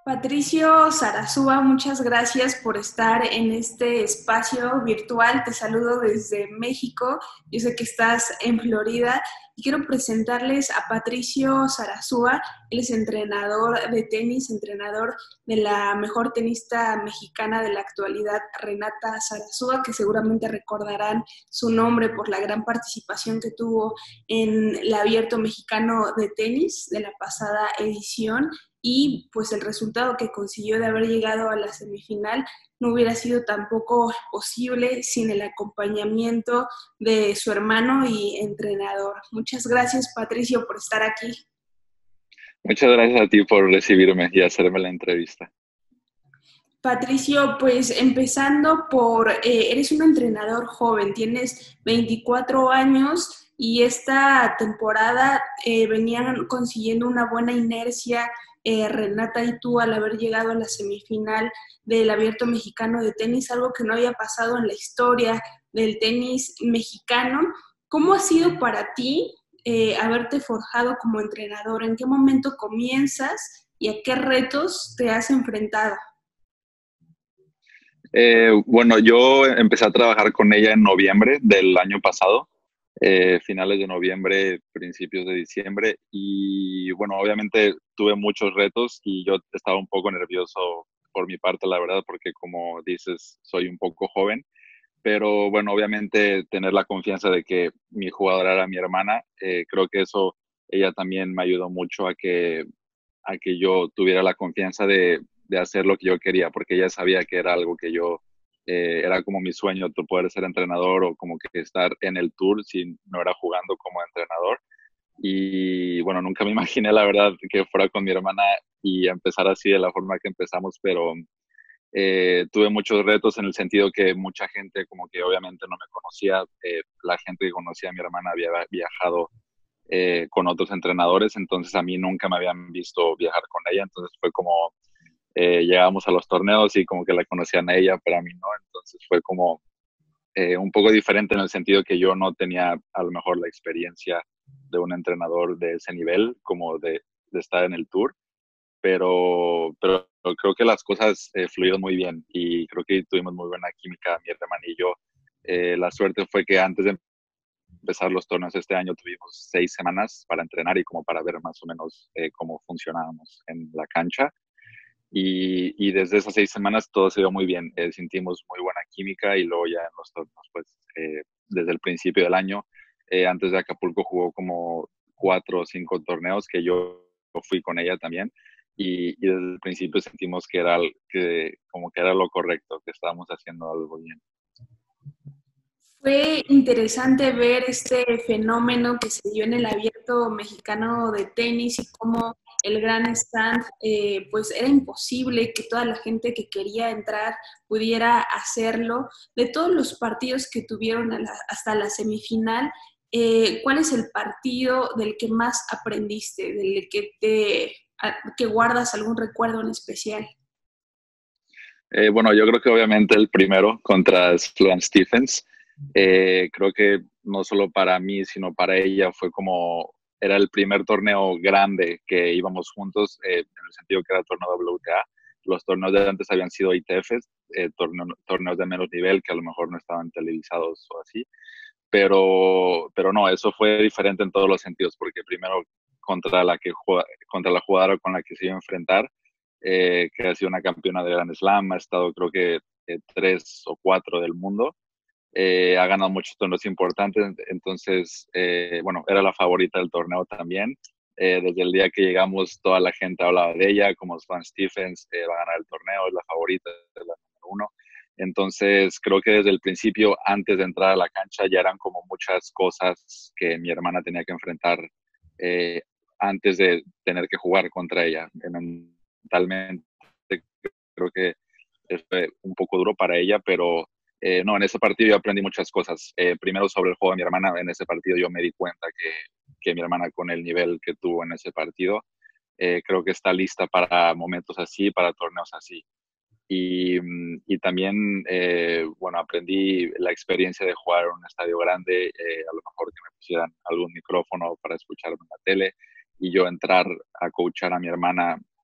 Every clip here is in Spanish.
Patricio Sarazúa, muchas gracias por estar en este espacio virtual. Te saludo desde México. Yo sé que estás en Florida y quiero presentarles a Patricio Sarazúa. Él es entrenador de tenis, entrenador de la mejor tenista mexicana de la actualidad, Renata Sarazúa, que seguramente recordarán su nombre por la gran participación que tuvo en el Abierto Mexicano de Tenis de la pasada edición y pues el resultado que consiguió de haber llegado a la semifinal no hubiera sido tampoco posible sin el acompañamiento de su hermano y entrenador. Muchas gracias, Patricio, por estar aquí. Muchas gracias a ti por recibirme y hacerme la entrevista. Patricio, pues empezando por, eres un entrenador joven, tienes 24 años y esta temporada venían consiguiendo una buena inercia, Renata y tú, al haber llegado a la semifinal del Abierto Mexicano de Tenis, algo que no había pasado en la historia del tenis mexicano. ¿Cómo ha sido para ti haberte forjado como entrenador? ¿En qué momento comienzas y a qué retos te has enfrentado? Bueno, yo empecé a trabajar con ella en noviembre del año pasado, finales de noviembre, principios de diciembre, y bueno, obviamente tuve muchos retos y yo estaba un poco nervioso por mi parte, la verdad, porque como dices, soy un poco joven, pero bueno, obviamente tener la confianza de que mi jugadora era mi hermana, creo que eso ella también me ayudó mucho a que yo tuviera la confianza de hacer lo que yo quería, porque ella sabía que era algo que yo, era como mi sueño, tu poder ser entrenador o como que estar en el tour si no era jugando como entrenador. Y bueno, nunca me imaginé la verdad que fuera con mi hermana y empezar así de la forma que empezamos, pero tuve muchos retos en el sentido que mucha gente como que obviamente no me conocía, la gente que conocía a mi hermana había viajado con otros entrenadores, entonces a mí nunca me habían visto viajar con ella, entonces fue como llegábamos a los torneos y como que la conocían a ella, pero a mí no, entonces fue como un poco diferente en el sentido que yo no tenía a lo mejor la experiencia de un entrenador de ese nivel, como de estar en el tour, pero creo que las cosas fluyeron muy bien y creo que tuvimos muy buena química, mi hermana y yo. La suerte fue que antes de empezar los torneos este año tuvimos 6 semanas para entrenar y como para ver más o menos cómo funcionábamos en la cancha. Y desde esas 6 semanas todo se dio muy bien. Sentimos muy buena química y luego ya en los torneos, pues desde el principio del año, antes de Acapulco jugó como 4 o 5 torneos que yo fui con ella también. Y desde el principio sentimos que era que como que era lo correcto, que estábamos haciendo algo bien. Fue interesante ver este fenómeno que se dio en el Abierto Mexicano de Tenis y cómo el gran stand, pues era imposible que toda la gente que quería entrar pudiera hacerlo. De todos los partidos que tuvieron hasta la semifinal, ¿cuál es el partido del que más aprendiste, del que que guardas algún recuerdo en especial? Bueno, yo creo que obviamente el primero contra Sloane Stephens, creo que no solo para mí, sino para ella fue como, era el primer torneo grande que íbamos juntos, en el sentido que era el torneo WTA. Los torneos de antes habían sido ITFs, torneos de menos nivel que a lo mejor no estaban televisados o así, pero no, eso fue diferente en todos los sentidos, porque primero contra la jugadora con la que se iba a enfrentar, que ha sido una campeona de Grand Slam, ha estado creo que 3 o 4 del mundo, ha ganado muchos torneos importantes, entonces, bueno, era la favorita del torneo también. Desde el día que llegamos, toda la gente hablaba de ella, como Stan Stephens, va a ganar el torneo, es la favorita, es la número uno. Entonces, creo que desde el principio, antes de entrar a la cancha, ya eran como muchas cosas que mi hermana tenía que enfrentar eh, antes de tener que jugar contra ella. Mentalmente, creo que fue un poco duro para ella, pero no, en ese partido yo aprendí muchas cosas. Primero sobre el juego de mi hermana, en ese partido yo me di cuenta que mi hermana con el nivel que tuvo en ese partido, creo que está lista para momentos así, para torneos así. Y también, bueno, aprendí la experiencia de jugar en un estadio grande, a lo mejor que me pusieran algún micrófono para escucharme en la tele y yo entrar a coachar a mi hermana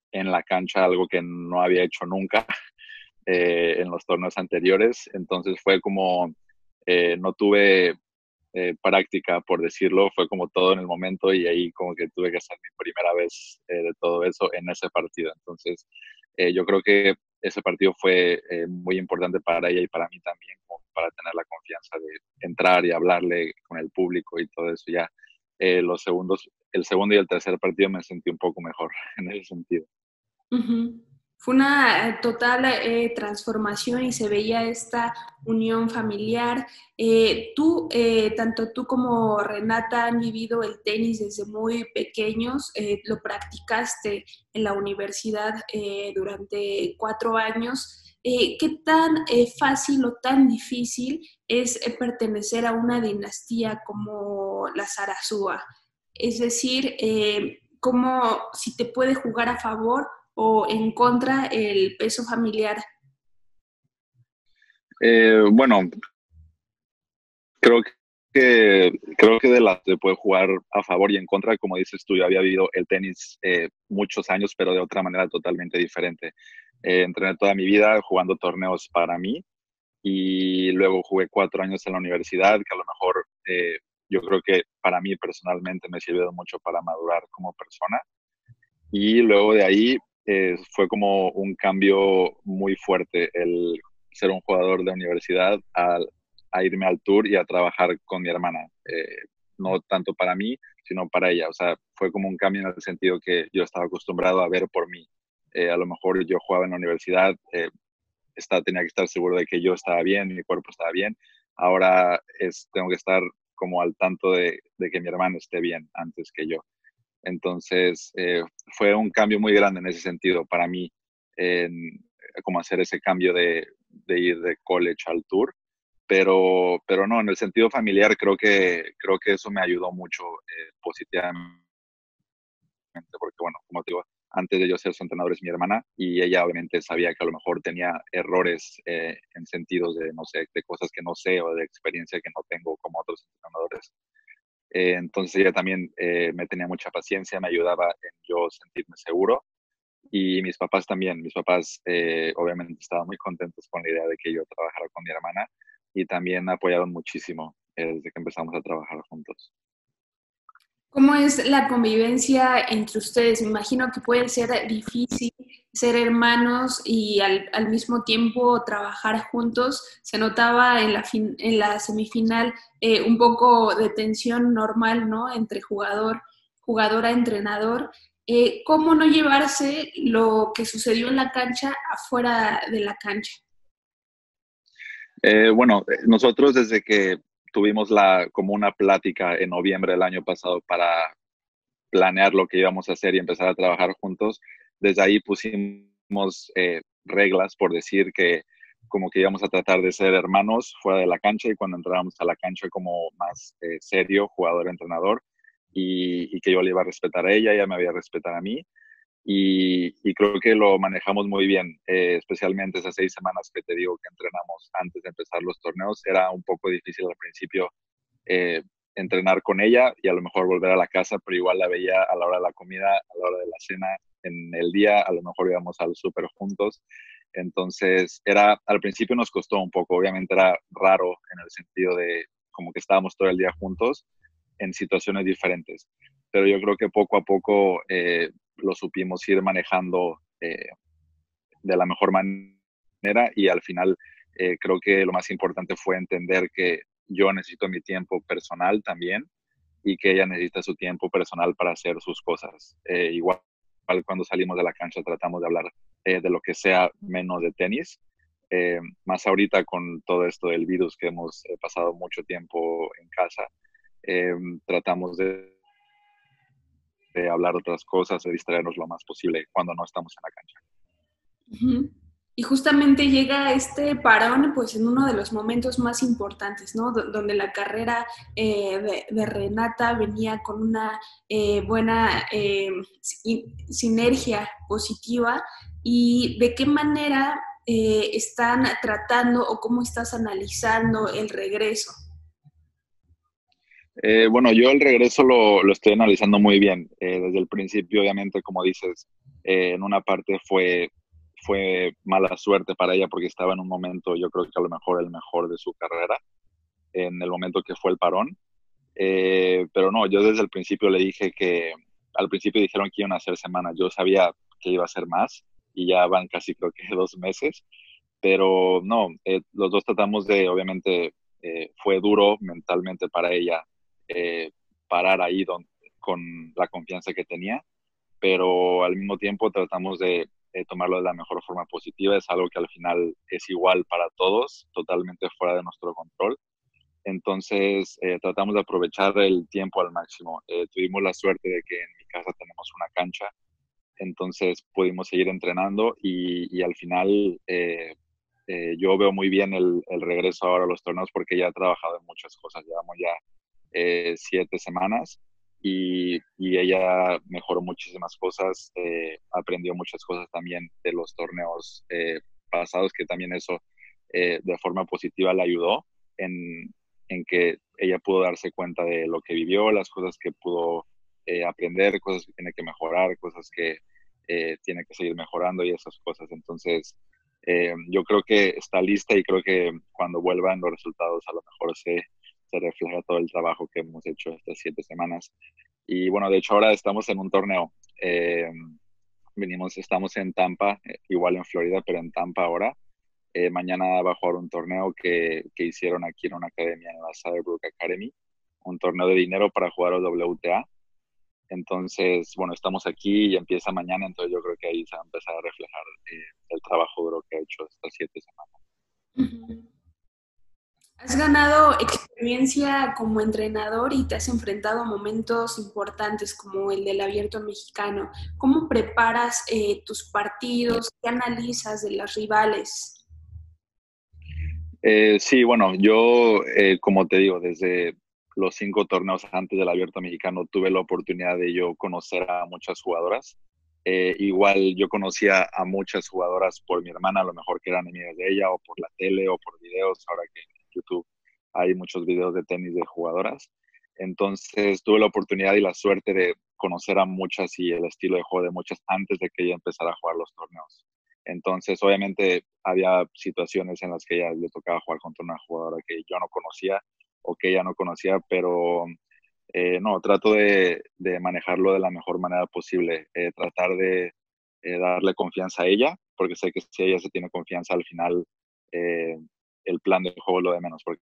en la cancha, algo que no había hecho nunca en los torneos anteriores. Entonces fue como, no tuve práctica, por decirlo, fue como todo en el momento y ahí como que tuve que hacer mi primera vez de todo eso en ese partido. Entonces, yo creo que ese partido fue muy importante para ella y para mí también, como para tener la confianza de entrar y hablarle con el público y todo eso. Ya los segundos, el segundo y el tercer partido me sentí un poco mejor en ese sentido. Ujú. Fue una total transformación y se veía esta unión familiar. Tanto tú como Renata han vivido el tenis desde muy pequeños, lo practicaste en la universidad durante 4 años. ¿Qué tan fácil o tan difícil es pertenecer a una dinastía como la Sarasúa? Es decir, ¿cómo si te puede jugar a favor o en contra el peso familiar? Bueno, creo creo que de las se puede jugar a favor y en contra. Como dices tú, yo había vivido el tenis muchos años, pero de otra manera totalmente diferente. Entrené toda mi vida jugando torneos para mí y luego jugué 4 años en la universidad, que a lo mejor yo creo que para mí personalmente me sirvió mucho para madurar como persona. Y luego de ahí fue como un cambio muy fuerte el ser un jugador de universidad a irme al tour y a trabajar con mi hermana. No tanto para mí, sino para ella. O sea, fue como un cambio en el sentido que yo estaba acostumbrado a ver por mí. A lo mejor yo jugaba en la universidad, tenía que estar seguro de que yo estaba bien, mi cuerpo estaba bien. Ahora tengo que estar como al tanto de que mi hermana esté bien antes que yo. Entonces, fue un cambio muy grande en ese sentido para mí, en, como hacer ese cambio de ir de college al tour. Pero no, en el sentido familiar creo que eso me ayudó mucho positivamente, porque bueno, como te digo, antes de yo ser su entrenador es mi hermana y ella obviamente sabía que a lo mejor tenía errores en sentidos de, no sé, de cosas que no sé o de experiencia que no tengo como otros entrenadores. Entonces ella también me tenía mucha paciencia, me ayudaba en yo sentirme seguro y mis papás también. Mis papás obviamente estaban muy contentos con la idea de que yo trabajara con mi hermana y también me apoyaron muchísimo desde que empezamos a trabajar juntos. ¿Cómo es la convivencia entre ustedes? Me imagino que puede ser difícil ser hermanos y al mismo tiempo trabajar juntos. Se notaba en la semifinal un poco de tensión normal, ¿no? Entre jugadora, entrenador. ¿Cómo no llevarse lo que sucedió en la cancha afuera de la cancha? Bueno, nosotros desde que tuvimos como una plática en noviembre del año pasado para planear lo que íbamos a hacer y empezar a trabajar juntos, desde ahí pusimos reglas, por decir que como que íbamos a tratar de ser hermanos fuera de la cancha y cuando entrábamos a la cancha como más serio, jugador-entrenador, y que yo le iba a respetar a ella, ella me había a respetar a mí. Y creo que lo manejamos muy bien, especialmente esas 6 semanas que te digo que entrenamos antes de empezar los torneos. Era un poco difícil al principio eh, entrenar con ella y a lo mejor volver a la casa, pero igual la veía a la hora de la comida, a la hora de la cena, en el día, a lo mejor íbamos al súper juntos. Entonces, al principio nos costó un poco, obviamente era raro en el sentido de como que estábamos todo el día juntos en situaciones diferentes, pero yo creo que poco a poco lo supimos ir manejando de la mejor manera y al final creo que lo más importante fue entender que yo necesito mi tiempo personal también y que ella necesita su tiempo personal para hacer sus cosas. Igual cuando salimos de la cancha tratamos de hablar de lo que sea menos de tenis. Más ahorita con todo esto del virus que hemos pasado mucho tiempo en casa, tratamos de hablar otras cosas, de distraernos lo más posible cuando no estamos en la cancha. Ujú. Y justamente llega este parón, pues en uno de los momentos más importantes, ¿no? Donde la carrera de Renata venía con una buena sinergia positiva. ¿Y de qué manera están tratando o cómo estás analizando el regreso? Bueno, yo el regreso lo estoy analizando muy bien. Desde el principio, obviamente, como dices, en una parte fue mala suerte para ella porque estaba en un momento, yo creo que a lo mejor el mejor de su carrera, en el momento que fue el parón. Pero no, yo desde el principio le dije que, al principio dijeron que iban a ser semanas, yo sabía que iba a ser más y ya van casi creo que 2 meses, pero no, los dos tratamos de, obviamente, fue duro mentalmente para ella eh, parar ahí con la confianza que tenía, pero al mismo tiempo tratamos de tomarlo de la mejor forma positiva, es algo que al final es igual para todos, totalmente fuera de nuestro control. Entonces, tratamos de aprovechar el tiempo al máximo. Tuvimos la suerte de que en mi casa tenemos una cancha, entonces pudimos seguir entrenando y al final yo veo muy bien el regreso ahora a los torneos porque ya he trabajado en muchas cosas. Llevamos ya 7 semanas y ella mejoró muchísimas cosas, aprendió muchas cosas también de los torneos pasados, que también eso de forma positiva le ayudó en, en que ella pudo darse cuenta de lo que vivió, las cosas que pudo aprender, cosas que tiene que mejorar, cosas que tiene que seguir mejorando y esas cosas. Entonces, yo creo que está lista y creo que cuando vuelvan los resultados a lo mejor se refleja todo el trabajo que hemos hecho estas 7 semanas. Y bueno, de hecho ahora estamos en un torneo. Estamos en Tampa, igual en Florida, pero en Tampa ahora. Mañana va a jugar un torneo que hicieron aquí en una academia, en la Cyberbrook Academy, un torneo de dinero para jugar al WTA. Entonces, bueno, estamos aquí y empieza mañana, entonces yo creo que ahí se va a empezar a reflejar el trabajo duro que ha hecho estas 7 semanas. Ujú. Has ganado experiencia como entrenador y te has enfrentado a momentos importantes como el del Abierto Mexicano. ¿Cómo preparas tus partidos? ¿Qué analizas de las rivales? Sí, bueno, yo, como te digo, desde los 5 torneos antes del Abierto Mexicano tuve la oportunidad de yo conocer a muchas jugadoras. Igual yo conocía a muchas jugadoras por mi hermana, a lo mejor que eran amigas de ella, o por la tele, o por videos, ahora que en YouTube hay muchos videos de tenis de jugadoras. Entonces tuve la oportunidad y la suerte de conocer a muchas y el estilo de juego de muchas antes de que ella empezara a jugar los torneos. Entonces, obviamente, había situaciones en las que ella le tocaba jugar contra una jugadora que yo no conocía o que ella no conocía, pero no, trato de manejarlo de la mejor manera posible, tratar de darle confianza a ella, porque sé que si ella se tiene confianza al final, eh, el plan de juego es lo de menos, porque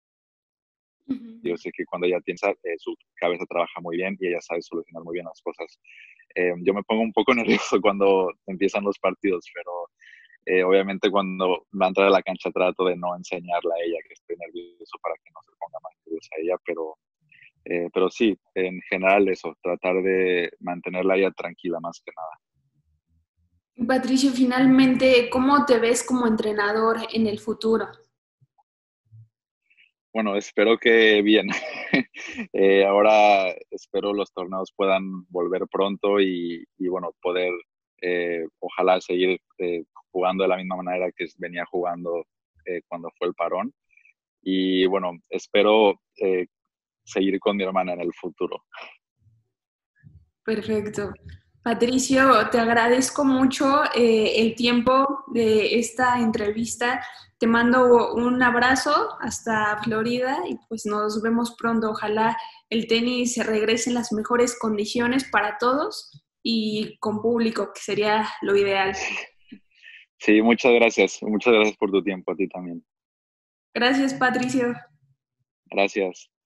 yo Ujú. sé que cuando ella piensa, su cabeza trabaja muy bien y ella sabe solucionar muy bien las cosas. Yo me pongo un poco nervioso cuando empiezan los partidos, pero obviamente cuando va a entrar a la cancha trato de no enseñarle a ella que estoy nervioso para que no se ponga más nerviosa ella, pero sí, en general eso, tratar de mantenerla ella tranquila más que nada. Patricio, finalmente, ¿cómo te ves como entrenador en el futuro? Bueno, espero que bien. Ahora espero los torneos puedan volver pronto y bueno, poder ojalá seguir jugando de la misma manera que venía jugando cuando fue el parón. Y bueno, espero seguir con mi hermana en el futuro. Perfecto. Patricio, te agradezco mucho el tiempo de esta entrevista. Te mando un abrazo hasta Florida y pues nos vemos pronto. Ojalá el tenis se regrese en las mejores condiciones para todos y con público, que sería lo ideal. Sí, muchas gracias. Muchas gracias por tu tiempo, a ti también. Gracias, Patricio. Gracias.